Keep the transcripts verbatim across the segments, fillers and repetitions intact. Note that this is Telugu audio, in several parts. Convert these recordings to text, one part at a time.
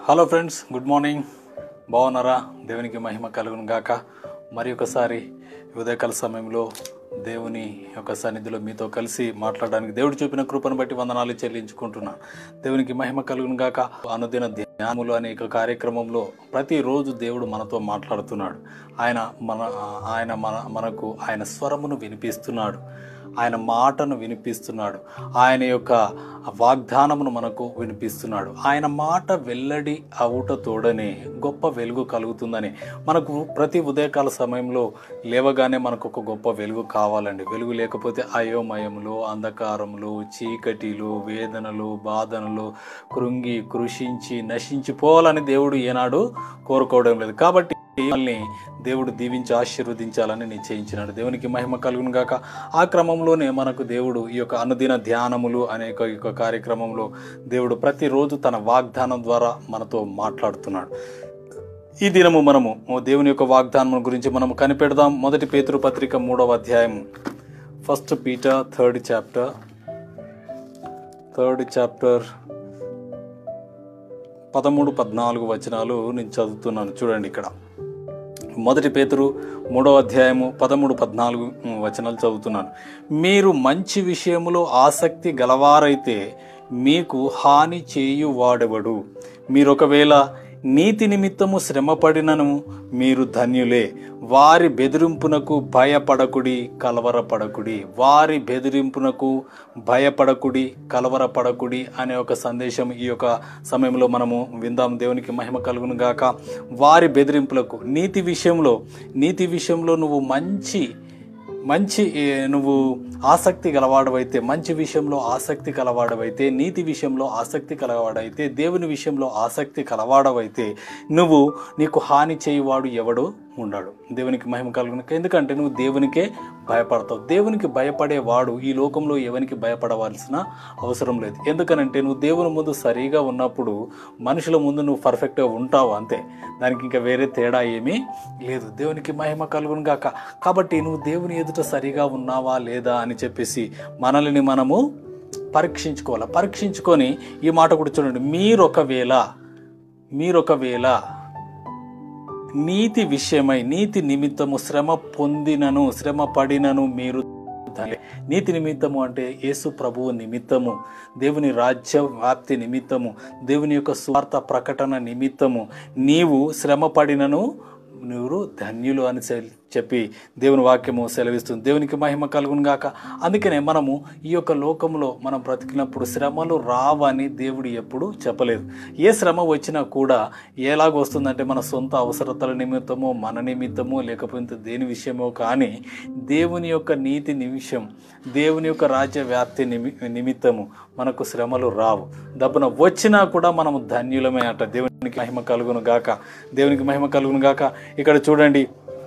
Hello friends, good morning. బాగున్నారా? దేవునికి మహిమ కలుగును గాక. మరి ఒకసారి ఉదయకాల సమయంలో దేవుని యొక్క సన్నిధిలో మీతో కలిసి మాట్లాడడానికి దేవుడు చూపిన కృపను బట్టి వందనాలు చెల్లించుకుంటున్నాను. దేవునికి మహిమ కలుగును గాక. అనుదిన ధ్యానములు అనే ఒక కార్యక్రమంలో ప్రతిరోజు దేవుడు మనతో మాట్లాడుతున్నాడు. ఆయన మన ఆయన మన మనకు ఆయన స్వరమును వినిపిస్తున్నాడు, ఆయన మాటను వినిపిస్తున్నాడు, ఆయన యొక్క వాగ్దానమును మనకు వినిపిస్తున్నాడు. ఆయన మాట వెల్లడి అవుట తోడనే గొప్ప వెలుగు కలుగుతుందని. మనకు ప్రతి ఉదయకాల సమయంలో లేవగానే మనకు ఒక గొప్ప వెలుగు కావాలండి. వెలుగు లేకపోతే అయోమయములు, అంధకారములు, చీకటిలు, వేదనలు, బాధనలు, కృంగి కృషించి నశించిపోవాలని దేవుడు ఏనాడు కోరుకోవడం లేదు. కాబట్టి మనల్ని దేవుడు దీవించి ఆశీర్వదించాలని నిశ్చయించినాడు. దేవునికి మహిమ కలుగును గాక. ఆ క్రమంలోనే మనకు దేవుడు ఈ యొక్క అనుదిన ధ్యానములు అనే ఒక కార్యక్రమంలో దేవుడు ప్రతిరోజు తన వాగ్దానం ద్వారా మనతో మాట్లాడుతున్నాడు. ఈ దినము మనము దేవుని యొక్క వాగ్దానం గురించి మనము కనిపెడదాం. మొదటి పేతురు పత్రిక మూడవ అధ్యాయం, first Peter third chapter third chapter పదమూడు పద్నాలుగు వచనాలు నేను చదువుతున్నాను. చూడండి, ఇక్కడ మొదటి పేతురు మూడవ అధ్యాయము పదమూడు పద్నాలుగు వచనాలు చదువుతున్నాను. మీరు మంచి విషయములో ఆసక్తి గలవారైతే మీకు హాని చేయువాడెవడు? మీరు ఒకవేళ నీతి నిమిత్తము శ్రమపడినను మీరు ధన్యులే. వారి బెదిరింపునకు భయపడకుడి, కలవరపడకుడి. వారి బెదిరింపునకు భయపడకుడి, కలవరపడకుడి అనే ఒక సందేశం ఈ యొక్క సమయంలో మనము విందాం. దేవునికి మహిమ కలుగును గాక. వారి బెదిరింపులకు, నీతి విషయంలో నీతి విషయంలో నువ్వు మంచి మంచి నువ్వు ఆసక్తి గలవాడవైతే, మంచి విషయంలో ఆసక్తి కలవాడవైతే, నీతి విషయంలో ఆసక్తి కలవాడైతే, దేవుని విషయంలో ఆసక్తి కలవాడవైతే నువ్వు నీకు హాని చేయువాడు ఎవడు ఉండడు. దేవునికి మహిమ కలుగును. ఎందుకంటే నువ్వు దేవునికే భయపడతావు. దేవునికి భయపడేవాడు ఈ లోకంలో ఎవరికి భయపడవలసిన అవసరం లేదు. ఎందుకనంటే నువ్వు దేవుని ముందు సరిగా ఉన్నప్పుడు మనుషుల ముందు నువ్వు పర్ఫెక్ట్గా ఉంటావు, అంతే. దానికి ఇంకా వేరే తేడా ఏమీ లేదు. దేవునికి మహిమ కలుగును గాక. కాబట్టి నువ్వు దేవుని ఎదుట సరిగా ఉన్నావా లేదా అని చెప్పేసి మనల్ని మనము పరీక్షించుకోవాలి. పరీక్షించుకొని ఈ మాట కూడా చూడండి, మీరొకవేళ మీరొకవేళ నీతి విషయమై, నీతి నిమిత్తము శ్రమ పొందినను, శ్రమ పడినను మీరు ధన్యులే. నీతి నిమిత్తము అంటే యేసు ప్రభువు నిమిత్తము, దేవుని రాజ్య వ్యాప్తి నిమిత్తము, దేవుని యొక్క స్వార్థ ప్రకటన నిమిత్తము నీవు శ్రమ పడినను మీరు ధన్యులు అని చెప్పి దేవుని వాక్యము సెలవిస్తుంది. దేవునికి మహిమ కలుగును గాక. అందుకనే మనము ఈ యొక్క లోకంలో మనం బ్రతికినప్పుడు శ్రమలు రావని దేవుడు ఎప్పుడు చెప్పలేదు. ఏ శ్రమ వచ్చినా కూడా ఎలాగ వస్తుందంటే మన సొంత అవసరతల నిమిత్తమో, మన నిమిత్తమో, లేకపోతే దేని విషయమో, కానీ దేవుని యొక్క నీతి నిమిషం, దేవుని యొక్క రాజ్య వ్యాప్తి నిమి నిమిత్తము మనకు శ్రమలు రావు. దబ్బున వచ్చినా కూడా మనము ధన్యులమే అట. దేవునికి మహిమ కలుగును గాక. దేవునికి మహిమ కలుగును గాక. ఇక్కడ చూడండి,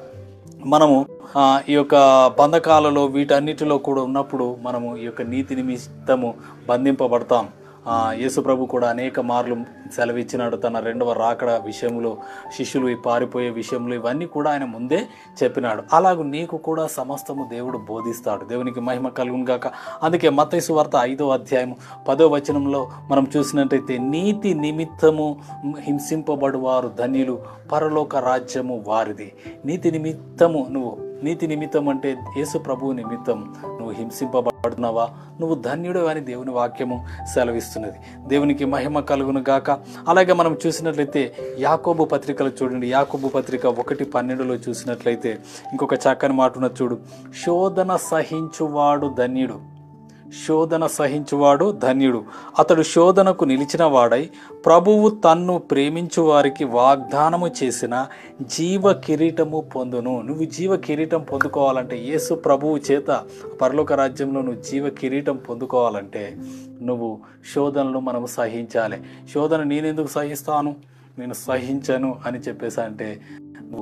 మనము ఈ యొక్క బంధకాలలో వీటన్నిటిలో కూడా ఉన్నప్పుడు మనము ఈ యొక్క నీతి నిమిత్తము బంధింపబడతాం. యేసు ప్రభు కూడా అనేక మార్లు సెలవిచ్చినాడు. తన రెండవ రాకడ విషయంలో, శిష్యులు పారిపోయే విషయంలో ఇవన్నీ కూడా ఆయన ముందే చెప్పినాడు. అలాగూ నీకు కూడా సమస్తము దేవుడు బోధిస్తాడు. దేవునికి మహిమ కలుగును గాక. అందుకే మత్తయి సువార్త ఐదో అధ్యాయం పదో వచనంలో మనం చూసినట్టయితే, నీతి నిమిత్తము హింసింపబడువారు ధన్యులు, పరలోక రాజ్యము వారిది. నీతి నిమిత్తము నువ్వు నీతి నిమిత్తం అంటే యేసు ప్రభువు నిమిత్తం నువ్వు హింసింపబడుతున్నావా, నువ్వు ధన్యుడు అని దేవుని వాక్యము సెలవిస్తున్నది. దేవునికి మహిమ కలుగును గాక. అలాగే మనం చూసినట్లయితే యాకోబు పత్రికలు చూడండి. యాకోబు పత్రిక ఒకటి పన్నెండులో చూసినట్లయితే ఇంకొక చక్కని మాట ఉన్నది చూడు. శోధన సహించువాడు ధన్యుడు, శోధన సహించువాడు ధన్యుడు. అతడు శోధనకు నిలిచిన వాడై ప్రభువు తన్ను ప్రేమించు వారికి వాగ్దానము చేసిన జీవ కిరీటము పొందును. నువ్వు జీవ కిరీటం పొందుకోవాలంటే, యేసు ప్రభువు చేత పరలోక రాజ్యంలో నువ్వు జీవ కిరీటం పొందుకోవాలంటే నువ్వు శోధనలు మనము సహించాలి. శోధన నేనెందుకు సహిస్తాను, నేను సహించను అని చెప్పేసి అంటే నువ్వు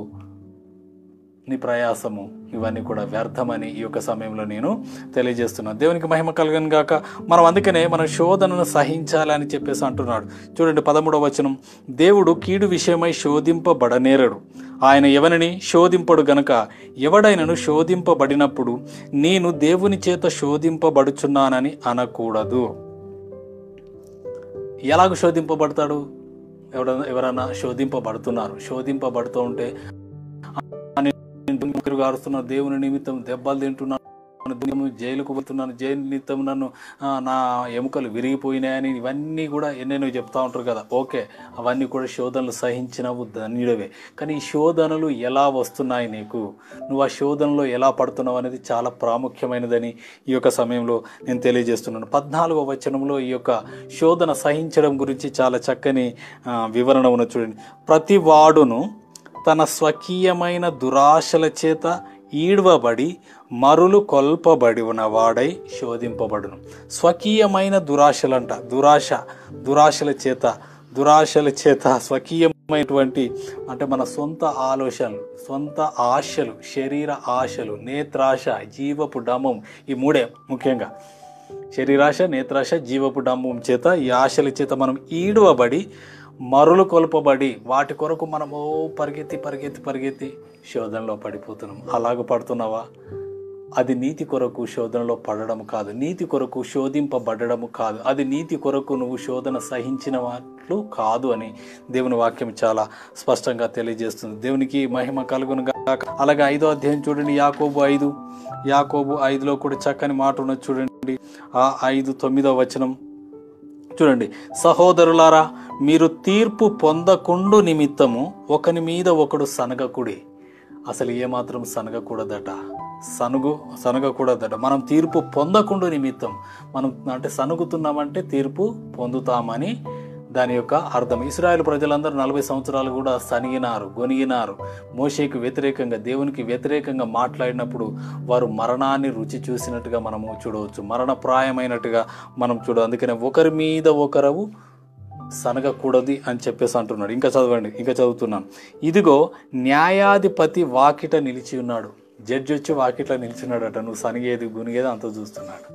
నీ ప్రయాసము ఇవన్నీ కూడా వ్యర్థమని ఈ యొక్క సమయంలో నేను తెలియజేస్తున్నాను. దేవునికి మహిమ కలుగును గాక. మనం అందుకనే మనం శోధనను సహించాలి అని చెప్పేసి అంటున్నాడు. చూడండి పదమూడవ వచనం, దేవుడు కీడు విషయమై శోధింపబడనేరడు, ఆయన ఎవరిని శోధింపడు గనుక ఎవడైనను శోధింపబడినప్పుడు నేను దేవుని చేత శోధింపబడుచున్నానని అనకూడదు. ఎలాగ శోధింపబడతాడు? ఎవరైనా ఎవరైనా శోధింపబడుతున్నారు, శోధింపబడుతూ ఉంటే గారుస్తున్న దేవుని నిమిత్తం దెబ్బలు తింటున్నాను, జైలుకు పోతున్నాను, జైలు నిమిత్తం నన్ను నా ఎముకలు విరిగిపోయినాయని ఇవన్నీ కూడా ఎన్నెన్నో చెప్తా ఉంటారు కదా. ఓకే, అవన్నీ కూడా శోధనలు సహించినవు ధన్యుడవే. కానీ ఈ శోధనలు ఎలా వస్తున్నాయి నీకు, నువ్వు ఆ శోధనలో ఎలా పడుతున్నావు అనేది చాలా ప్రాముఖ్యమైనదని ఈ యొక్క సమయంలో నేను తెలియజేస్తున్నాను. పద్నాలుగో వచనంలో ఈ యొక్క శోధన సహించడం గురించి చాలా చక్కని వివరణ ఉన్నది చూడండి. ప్రతి వాడును తన స్వకీయమైన దురాశల చేత ఈడ్వబడి మరులు కొల్పబడి ఉన్నవాడై శోధింపబడును. స్వకీయమైన దురాశలంట, దురాశ దురాశల చేత దురాశల చేత స్వకీయమైనటువంటి అంటే మన సొంత ఆలోచనలు, సొంత ఆశలు, శరీర ఆశలు, నేత్రాశ, జీవపు డంబం, ఈ మూడే ముఖ్యంగా శరీరాశ, నేత్రాశ, జీవపు డంబం చేత ఈ ఆశల చేత మనం ఈడవబడి మరులు కొల్పబడి వాటి కొరకు మనము పరిగెత్తి పరిగెత్తి పరిగెత్తి శోధనలో పడిపోతున్నాం. అలాగ పడుతున్నావా? అది నీతి కొరకు శోధనలో పడడం కాదు, నీతి కొరకు శోధింపబడము కాదు, అది నీతి కొరకు నువ్వు శోధన సహించిన వాట్లు కాదు అని దేవుని వాక్యం చాలా స్పష్టంగా తెలియజేస్తుంది. దేవునికి మహిమ కలుగును గాక. అలాగే ఐదో అధ్యాయం చూడండి, యాకోబు ఐదు యాకోబు ఐదులో కూడా చక్కని మాట ఉన్నది చూడండి. ఆ ఐదు తొమ్మిదో వచనం చూడండి. సహోదరులారా, మీరు తీర్పు పొందకుండు నిమిత్తము ఒకని మీద ఒకడు సనగకుడి. అసలు ఏమాత్రం సనగకూడదట, సనుగు సనగకూడదట. మనం తీర్పు పొందకుండు నిమిత్తం, మనం అంటే సనుగుతున్నామంటే తీర్పు పొందుతామని దాని యొక్క అర్థం. ఇశ్రాయేలు ప్రజలందరూ నలభై సంవత్సరాలు కూడా సనిగినారు, గొనిగినారు. మోషేకు వ్యతిరేకంగా, దేవునికి వ్యతిరేకంగా మాట్లాడినప్పుడు వారు మరణాన్ని రుచి చూసినట్టుగా మనము చూడవచ్చు, మరణప్రాయమైనట్టుగా మనం చూడ. అందుకనే ఒకరి మీద ఒకరు సనగకూడదు అని చెప్పేసి అంటున్నాడు. ఇంకా చదవండి, ఇంకా చదువుతున్నాను. ఇదిగో న్యాయాధిపతి వాకిట నిలిచి ఉన్నాడు. జడ్జి వచ్చి వాకిట్లో నిలిచినాడట. నువ్వు సనిగేది గునిగేది అంత చూస్తున్నాడు.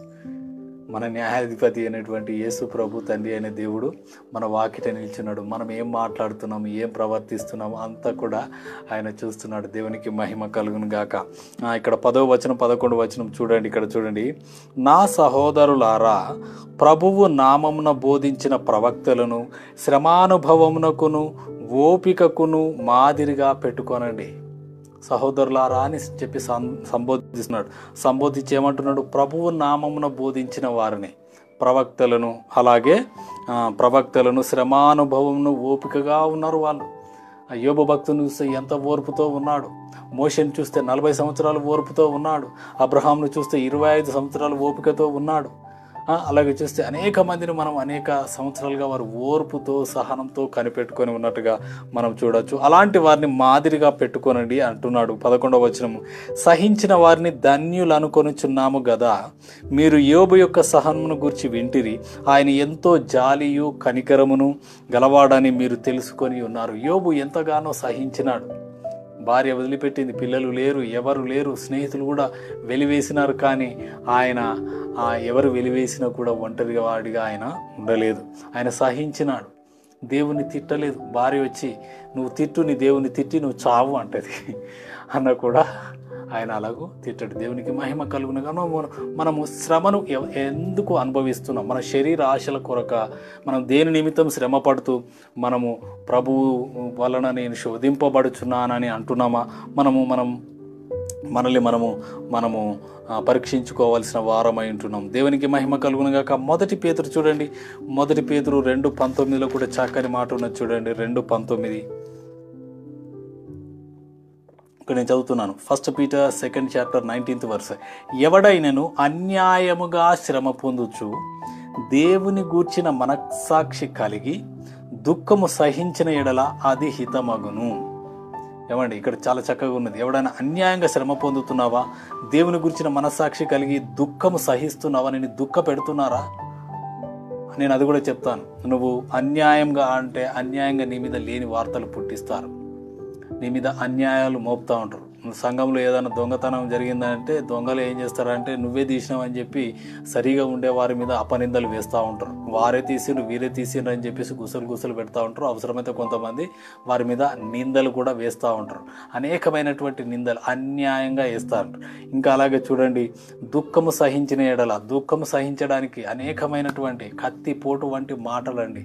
మన న్యాయాధిపతి అయినటువంటి యేసు ప్రభు తండ్రి అయిన దేవుడు మన వాకిట నిల్చున్నాడు. మనం ఏం మాట్లాడుతున్నాము, ఏం ప్రవర్తిస్తున్నాము అంతా కూడా ఆయన చూస్తున్నాడు. దేవునికి మహిమ కలుగును గాక. ఇక్కడ పదో వచనం పదకొండు వచనం చూడండి. ఇక్కడ చూడండి. నా సహోదరులారా, ప్రభువు నామమున బోధించిన ప్రవక్తలను శ్రమానుభవమునకును ఓపికకును మాదిరిగా పెట్టుకోనండి. సహోదరులారా అని చెప్పి సంబోధిస్తున్నాడు. సంబోధించి ఏమంటున్నాడు? ప్రభువు నామమున బోధించిన వారిని, ప్రవక్తలను, అలాగే ప్రవక్తలను శ్రమానుభవమును ఓపికగా ఉన్నారు వాళ్ళు. యోబు భక్తుని చూస్తే ఎంత ఓర్పుతో ఉన్నాడు. మోషేని చూస్తే నలభై సంవత్సరాలు ఓర్పుతో ఉన్నాడు. అబ్రహాంను చూస్తే ఇరవై ఐదు సంవత్సరాలు ఓపికతో ఉన్నాడు. అలాగే చూస్తే అనేక మందిని మనం అనేక సంవత్సరాలుగా వారు ఓర్పుతో సహనంతో కనిపెట్టుకొని ఉన్నట్టుగా మనం చూడొచ్చు. అలాంటి వారిని మాదిరిగా పెట్టుకోనండి అంటున్నాడు. పదకొండవ వచనము. సహించిన వారిని ధన్యులు అనుకొనుచున్నాము గదా, మీరు యోబు యొక్క సహనమును గురించి వింటిరి. ఆయన ఎంతో జాలియు కనికరమును గలవాడని మీరు తెలుసుకొని ఉన్నారు. యోబు ఎంతగానో సహించినాడు. భార్య వదిలిపెట్టింది, పిల్లలు లేరు, ఎవరు లేరు, స్నేహితులు కూడా వెలివేసినారు. కానీ ఆయన ఎవరు వెలివేసినా కూడా ఒంటరిగా వాడిగా ఆయన ఉండలేదు. ఆయన సహించినాడు, దేవుని తిట్టలేదు. భార్య వచ్చి నువ్వు తిట్టు, నీ దేవుని తిట్టి నువ్వు చావు అంటది అన్న కూడా ఆయన అలాగూ తిట్టడు. దేవునికి మహిమ కలుగునగా మనము శ్రమను ఎందుకు అనుభవిస్తున్నాం? మన శరీర ఆశల కొరక మనం దేని నిమిత్తం శ్రమ పడుతూ మనము ప్రభువు వలన నేను శోధింపబడుచున్నానని అంటున్నామా? మనము మనం మనల్ని మనము మనము పరీక్షించుకోవాల్సిన వారమై ఉంటున్నాం. దేవునికి మహిమ కలుగునగాక. మొదటి పేతురు చూడండి. మొదటి పేతురు రెండు పంతొమ్మిదిలో కూడా చక్కని మాట ఉన్నది చూడండి. రెండు పంతొమ్మిది ఇక్కడ నేను చదువుతున్నాను. First Peter second chapter nineteenth verse. ఎవడైనను అన్యాయముగా శ్రమ పొందుచు దేవుని గూర్చిన మనస్సాక్షి కలిగి దుఃఖము సహించిన ఎడల అది హితమగును. ఏమండి, ఇక్కడ చాలా చక్కగా ఉన్నది. ఎవడైనా అన్యాయంగా శ్రమ పొందుతున్నావా, దేవుని గురించిన మనస్సాక్షి కలిగి దుఃఖము సహిస్తున్నావా, నేను దుఃఖ పెడుతున్నారా? నేను అది కూడా చెప్తాను. నువ్వు అన్యాయంగా అంటే అన్యాయంగా నీ మీద లేని వార్తలు పుట్టిస్తారు, నీ మీద అన్యాయాలు మోపుతూ ఉంటారు. సంఘంలో ఏదైనా దొంగతనం జరిగిందంటే దొంగలు ఏం చేస్తారంటే నువ్వే తీసినావు అని చెప్పి సరిగా ఉండే వారి మీద అపనిందలు వేస్తూ ఉంటారు. వారే తీసిండ్రు, వీరే తీసిండ్రు అని చెప్పేసి గుసలు గుసలు పెడతా ఉంటారు. అవసరమైతే కొంతమంది వారి మీద నిందలు కూడా వేస్తూ ఉంటారు. అనేకమైనటువంటి నిందలు అన్యాయంగా వేస్తూ ఉంటారు. ఇంకా అలాగే చూడండి, దుఃఖము సహించిన ఎడల, దుఃఖము సహించడానికి అనేకమైనటువంటి కత్తి పోటు వంటి మాటలండి.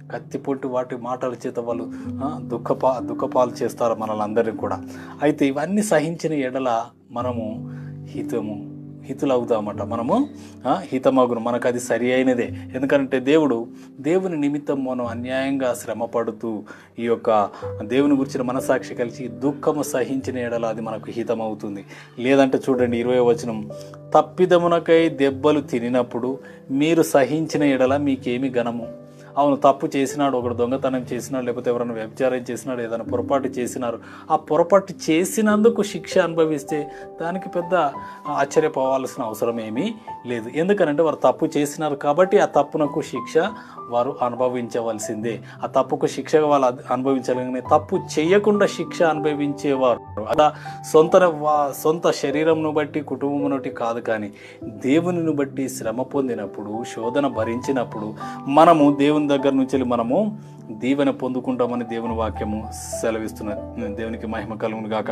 కత్తిపోటు వాటి మాటల చేత వాళ్ళు దుఃఖపా దుఃఖపాలు చేస్తారు మనల్ని కూడా. అయితే ఇవన్నీ సహించిన ఎడల మనము హితము హితులవుతామట, మనము హితమగును, మనకు అది సరి అయినదే. ఎందుకంటే దేవుడు దేవుని నిమిత్తం మనం అన్యాయంగా శ్రమ పడుతూ ఈ యొక్క దేవుని గురించిన మనసాక్షి కలిసి దుఃఖము సహించిన ఎడల అది మనకు హితమవుతుంది. లేదంటే చూడండి ఇరవై వచనం, తప్పిదమునకై దెబ్బలు తినినప్పుడు మీరు సహించిన ఎడల మీకేమి ఘనము. అవును, తప్పు చేసినాడు, ఒకడు దొంగతనం చేసినాడు, లేకపోతే ఎవరైనా వ్యభిచారం చేసినాడు, ఏదైనా పొరపాటు చేసినారు, ఆ పొరపాటు చేసినందుకు శిక్ష అనుభవిస్తే దానికి పెద్ద ఆశ్చర్యపోవాల్సిన అవసరం ఏమీ లేదు. ఎందుకనంటే వారు తప్పు చేసినారు కాబట్టి ఆ తప్పునకు శిక్ష వారు అనుభవించవలసిందే. ఆ తప్పుకు శిక్షగా వాళ్ళు అనుభవించాలని, తప్పు చేయకుండా శిక్ష అనుభవించేవారు అలా సొంత సొంత శరీరంను బట్టి కుటుంబమును బట్టి కాదు, కానీ దేవునిని బట్టి శ్రమ పొందినప్పుడు, శోధన భరించినప్పుడు మనము దేవుని దగ్గర నుంచి మనము దీవెన పొందుకుంటామని దేవుని వాక్యము సెలవిస్తున్నది. దేవునికి మహిమ కలుగును గాక.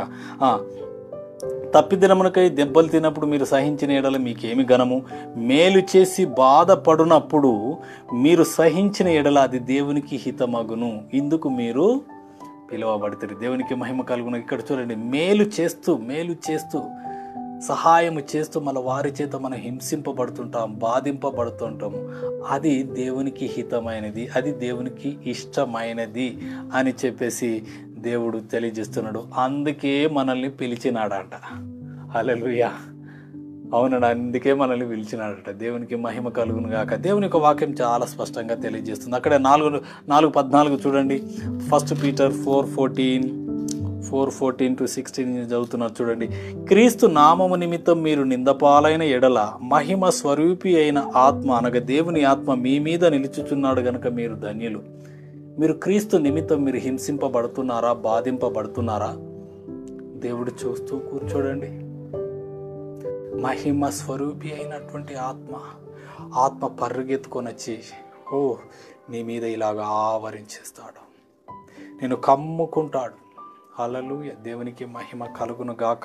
తప్పిదినమునకై దెబ్బలు తిన్నప్పుడు మీరు సహించిన ఎడల మీకేమి ఘనము. మేలు చేసి బాధపడినప్పుడు మీరు సహించిన ఎడల అది దేవునికి హితమగును, ఇందుకు మీరు పిలువబడతారు. దేవునికి మహిమ కలుగును. ఇక్కడ చూడండి, మేలు చేస్తూ మేలు చేస్తూ సహాయము చేస్తూ మన వారి చేత మనం హింసింపబడుతుంటాం, బాధింపబడుతుంటాము, అది దేవునికి హితమైనది, అది దేవునికి ఇష్టమైనది అని చెప్పేసి దేవుడు తెలియజేస్తున్నాడు. అందుకే మనల్ని పిలిచినాడంట. హల్లెలూయా. అవునండి, అందుకే మనల్ని పిలిచినాడట. దేవునికి మహిమ కలుగును గాక. దేవుని యొక్క వాక్యం చాలా స్పష్టంగా తెలియజేస్తుంది. అక్కడ నాలుగు నాలుగు పద్నాలుగు చూడండి. First Peter four fourteen four fourteen to sixteen చదువుతున్నారు చూడండి. క్రీస్తు నామము నిమిత్తం మీరు నిందపాలైన ఎడల మహిమ స్వరూపి అయిన ఆత్మ అనగా దేవుని ఆత్మ మీ మీద నిలుచుచున్నాడు గనుక మీరు ధన్యులు. మీరు క్రీస్తు నిమిత్తం మీరు హింసింపబడుతున్నారా, బాధింపబడుతున్నారా? దేవుడు చూస్తూ కూర్చోడండి. మహిమ స్వరూపి అయినటువంటి ఆత్మ ఆత్మ పరుగెత్తుకొని వచ్చి ఓ నీ మీద ఇలాగా ఆవరించేస్తాడు, నేను కమ్ముకుంటాడు. హల్లెలూయా. దేవునికి మహిమ కలుగును గాక.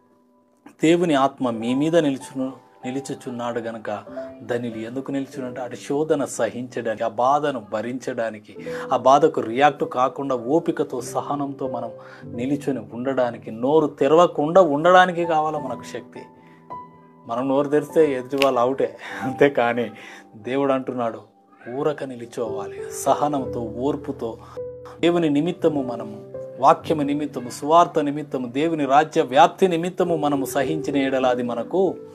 దేవుని ఆత్మ మీ మీద నిలుచును నిలుచుచున్నాడు గనక ధనిలు. ఎందుకు నిలుచునంటే అటు శోధన సహించడానికి, ఆ బాధను భరించడానికి, ఆ బాధకు రియాక్ట్ కాకుండా ఓపికతో సహనంతో మనం నిలుచుని ఉండడానికి, నోరు తెరవకుండా ఉండడానికి కావాలా మనకు శక్తి. మనం నోరు తెరిస్తే ఎదుటి వాళ్ళు అవుటే, అంతేకాని దేవుడు అంటున్నాడు ఊరక నిలిచోవాలి, సహనంతో ఓర్పుతో. దేవుని నిమిత్తము మనము, వాక్యము నిమిత్తము, సువార్త నిమిత్తము, దేవుని రాజ్య వ్యాప్తి నిమిత్తము మనము సహించిన ఎడల అది మనకు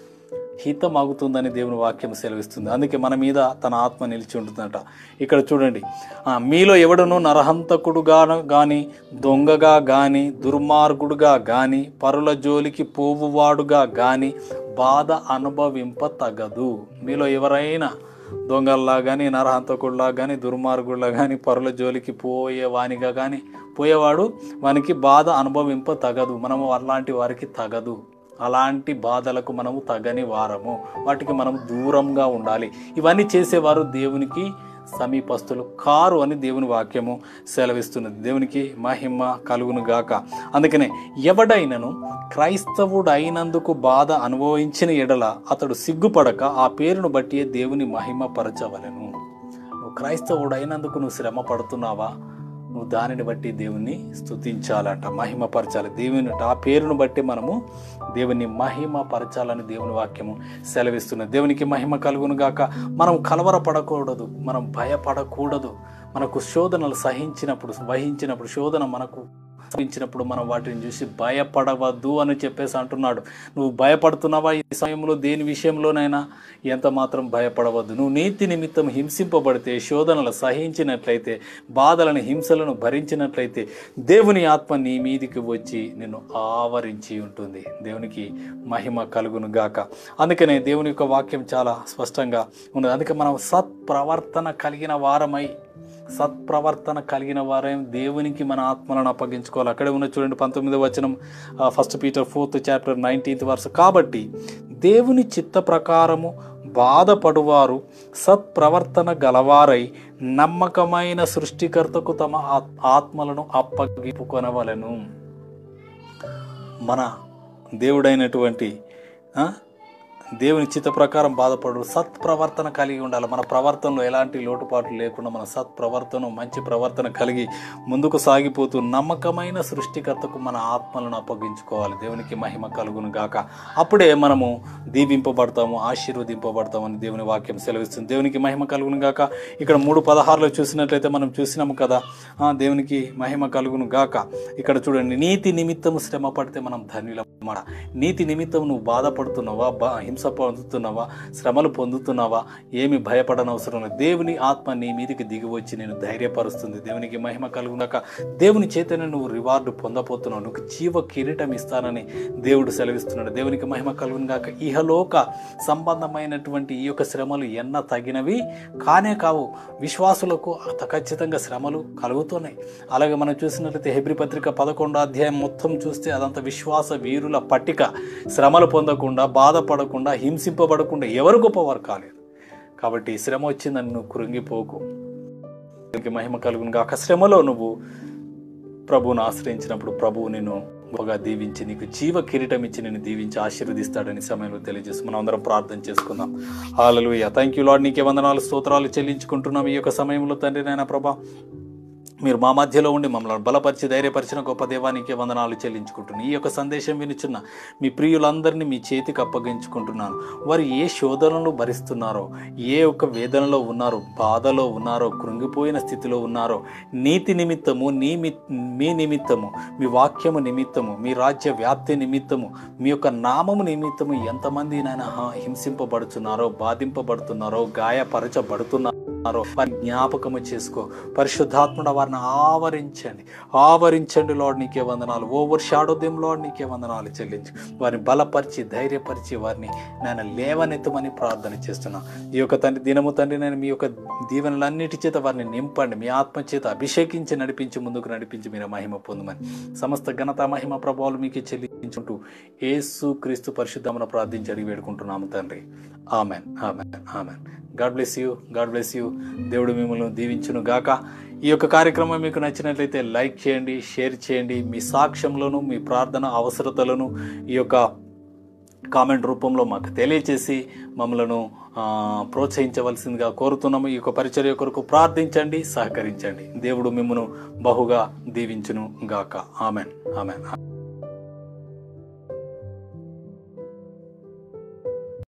హితమగుతుందని దేవుని వాక్యం సెలవిస్తుంది. అందుకే మన మీద తన ఆత్మ నిలిచి ఉంటుందట. ఇక్కడ చూడండి, మీలో ఎవడనో నరహంతకుడుగా కానీ, దొంగగా కానీ, దుర్మార్గుడుగా కానీ, పరుల జోలికి పోవువాడుగా కానీ బాధ అనుభవింప తగదు. మీలో ఎవరైనా దొంగల్లా కానీ, నరహంతకుడిలా కానీ, దుర్మార్గుడిలా కానీ, పరుల జోలికి పోయేవానిగా కానీ పోయేవాడు వానికి బాధ అనుభవింప తగదు. మనము అలాంటి వారికి తగదు. అలాంటి బాధలకు మనము తగని వారము, వాటికి మనం దూరంగా ఉండాలి. ఇవన్నీ చేసేవారు దేవునికి సమీపస్తులు కారు అని దేవుని వాక్యము సెలవిస్తున్నది. దేవునికి మహిమ కలుగును గాక. అందుకనే ఎవడైనను క్రైస్తవుడు అయినందుకు బాధ అనుభవించిన ఎడల అతడు సిగ్గుపడక ఆ పేరును బట్టి దేవుని మహిమ పరచవలెను. నువ్వు క్రైస్తవుడు అయినందుకు నువ్వు శ్రమ పడుతున్నావా? నువ్వు దానిని బట్టి దేవుణ్ణి స్తుతించాలంట, మహిమ పరచాలి. దేవుని ఆ పేరును బట్టి మనము దేవుని మహిమ పరచాలని దేవుని వాక్యము సెలవిస్తున్నది. దేవునికి మహిమ కలుగును గాక. మనం కలవరపడకూడదు, మనం భయపడకూడదు. మనకు శోధనలు సహించినప్పుడు వహించినప్పుడు శోధన మనకు సహించినప్పుడు మనం వాటిని చూసి భయపడవద్దు అని చెప్పేసి అంటున్నాడు. నువ్వు భయపడుతున్నావా ఈ సమయంలో? దేని విషయంలోనైనా ఎంత మాత్రం భయపడవద్దు. నువ్వు నీతి నిమిత్తం హింసింపబడితే, శోధనలు సహించినట్లయితే, బాధలను హింసలను భరించినట్లయితే దేవుని ఆత్మ నీ మీదికి వచ్చి నిన్ను ఆవరించి ఉంటుంది. దేవునికి మహిమ కలుగును గాక. అందుకనే దేవుని యొక్క వాక్యం చాలా స్పష్టంగా ఉన్నది. అందుకే మనం సత్ప్రవర్తన కలిగిన వారమై సత్ప్రవర్తన కలిగిన వారేం దేవునికి మన ఆత్మలను అప్పగించుకోవాలి. అక్కడే ఉన్న చూడండి పంతొమ్మిదవ వచనం, first Peter fourth chapter nineteenth verse. కాబట్టి దేవుని చిత్త ప్రకారము బాధపడువారు సత్ప్రవర్తన గలవారై నమ్మకమైన సృష్టికర్తకు తమ ఆత్మలను అప్పగింపుకొనవలెను. మన దేవుడైనటువంటి దేవుని చిత్త ప్రకారం బాధపడు, సత్ప్రవర్తన కలిగి ఉండాలి. మన ప్రవర్తనలో ఎలాంటి లోటుపాట్లు లేకుండా మన సత్ప్రవర్తన, మంచి ప్రవర్తన కలిగి ముందుకు సాగిపోతూ నమ్మకమైన సృష్టికర్తకు మన ఆత్మలను అప్పగించుకోవాలి. దేవునికి మహిమ కలుగును గాక. అప్పుడే మనము దీవింపబడతాము, ఆశీర్వదింపబడతామని దేవుని వాక్యం సెలవిస్తుంది. దేవునికి మహిమ కలుగును గాక. ఇక్కడ మూడు పదహారులో చూసినట్లయితే మనం చూసినాము కదా, దేవునికి మహిమ కలుగును గాక. ఇక్కడ చూడండి, నీతి నిమిత్తము శ్రమ పడితే మనం ధన్యులమాట. నీతి నిమిత్తం నువ్వు బాధపడుతున్నావా, బా హింస పొందుతున్నావా, శ్రమలు పొందుతున్నావా, ఏమి భయపడనవసరం లేదు. దేవుని ఆత్మ నీ మీదకి దిగి వచ్చి నేను ధైర్యపరుస్తుంది. దేవునికి మహిమ కలుగునాక. దేవుని చేతనే నువ్వు రివార్డు పొందపోతున్నావు, నువ్వు జీవ కిరీటం ఇస్తానని దేవుడు సెలవిస్తున్నాడు. దేవునికి మహిమ కలుగునాక. ఇహలోక సంబంధమైనటువంటి ఈ యొక్క శ్రమలు ఎన్న తగినవి కానే కావు. విశ్వాసులకు ఖచ్చితంగా శ్రమలు కలుగుతున్నాయి. అలాగే మనం చూసినట్లయితే హెబ్రీ పత్రిక పదకొండో అధ్యాయం మొత్తం చూస్తే అదంతా విశ్వాస వీరుల పట్టిక. శ్రమలు పొందకుండా, బాధపడకుండా, హింసింపబడకుండా ఎవరు గొప్పవారు కాలేదు. కాబట్టి శ్రమ వచ్చిందని నువ్వు కృంగిపోకు. మహిమ కలుగును గాక. శ్రమలో నువ్వు ప్రభువును ఆశ్రయించినప్పుడు ప్రభువు నిన్ను గొప్పగా దీవించి నీకు జీవ కిరీటం ఇచ్చి నేను దీవించి ఆశీర్వదిస్తాడని సమయంలో తెలియజేస్తూ మనం అందరం ప్రార్థన చేసుకుందాం. హల్లెలూయా. Thank you Lord. నీకే వందనాలు, స్తోత్రాలు చెల్లించుకుంటున్నాం. ఈ యొక్క సమయంలో తండ్రి నాయన ప్రభా, మీరు మా మధ్యలో ఉండి మమ్మల్ని బలపరిచి ధైర్యపరిచిన గొప్ప దేవానికి వందనాలు చెల్లించుకుంటున్నాను. ఈ యొక్క సందేశం వినిచున్న మీ ప్రియులందరినీ మీ చేతికి అప్పగించుకుంటున్నాను. వారు ఏ శోధనలు భరిస్తున్నారో, ఏ ఒక్క వేదనలో ఉన్నారో, బాధలో ఉన్నారో, కృంగిపోయిన స్థితిలో ఉన్నారో, నీతి నిమిత్తము, నీ మీ నిమిత్తము, మీ వాక్యము నిమిత్తము, మీ రాజ్య వ్యాప్తి నిమిత్తము, మీ యొక్క నామము నిమిత్తము ఎంతమంది నాయన హింసింపబడుతున్నారో, బాధింపబడుతున్నారో, గాయపరచబడుతున్నారో వారి జ్ఞాపకము చేసుకో. పరిశుద్ధాత్ముడ వారిని ఆవరించండి, ఆవరించండి లార్డ్. నీకే వందనాలు. Overshadow them Lord. నీకే వందనాలు చెల్లించు. వారిని బలపరిచి, ధైర్యపరిచి, వారిని నేను లేవనెత్తమని ప్రార్థన చేస్తున్నా. ఈ యొక్క తండ్రి దినము తండ్రి నేను మీ యొక్క దీవెనలన్నిటి చేత వారిని నింపండి. మీ ఆత్మ చేత అభిషేకించి నడిపించి, ముందుకు నడిపించి మీరు మహిమ పొందమని, సమస్త ఘనత మహిమ ప్రభావాలు మీకే చెల్లించుకుంటూ యేసు క్రీస్తు పరిశుద్ధమున ప్రార్థించి అడిగి వేడుకుంటున్నాము తండ్రి. ఆమెన్, ఆమెన్, ఆమెన్. God bless you, God bless you. దేవుడు మిమ్మల్ని దీవించును గాక. ఈ యొక్క కార్యక్రమం మీకు నచ్చినట్లయితే లైక్ చేయండి, షేర్ చేయండి. మీ సాక్ష్యంలోను, మీ ప్రార్థన అవసరతలను ఈ యొక్క కామెంట్ రూపంలో మాకు తెలియచేసి మమ్మలను ప్రోత్సహించవలసిందిగా కోరుతున్నాము. ఈ యొక్క పరిచర్య కొరకు ప్రార్థించండి, సహకరించండి. దేవుడు మిమ్మను బహుగా దీవించును గాక. ఆమెన్, ఆమెన్.